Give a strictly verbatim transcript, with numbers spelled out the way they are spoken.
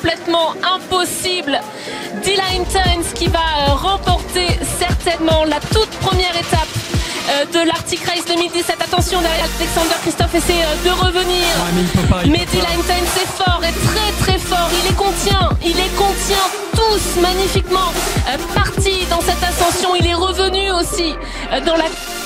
complètement impossible. D-Line Times qui va remporter certainement la toute première étape de l'Arctic Race deux mille dix-sept. Attention, derrière Alexander Kristoff essaie de revenir. Ouais, mais il peut pas, il mais peut pas. D-Line Times est fort, est très très fort. Il les contient, il les contient tous magnifiquement. Parti dans cette ascension, il est revenu aussi dans la